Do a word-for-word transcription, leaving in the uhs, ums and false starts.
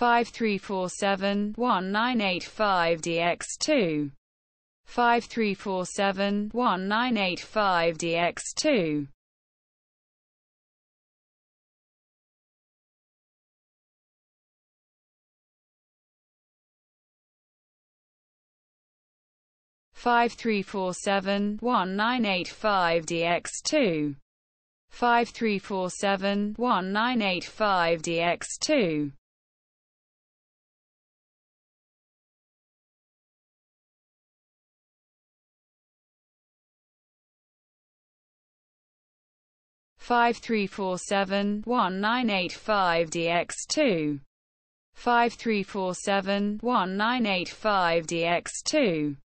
five three four seven, one nine eight five D X two, five three four seven, one nine eight five D X two, five three four seven, one nine eight five D X two, five three four seven, one nine eight five D X two, five three four seven, one nine eight five D X two, five three four seven, one nine eight five D X two.